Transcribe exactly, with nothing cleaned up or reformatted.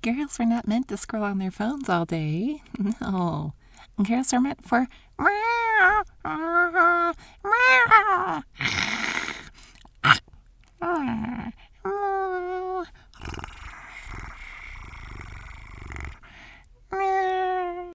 Girls were not meant to scroll on their phones all day. No. Girls are meant for...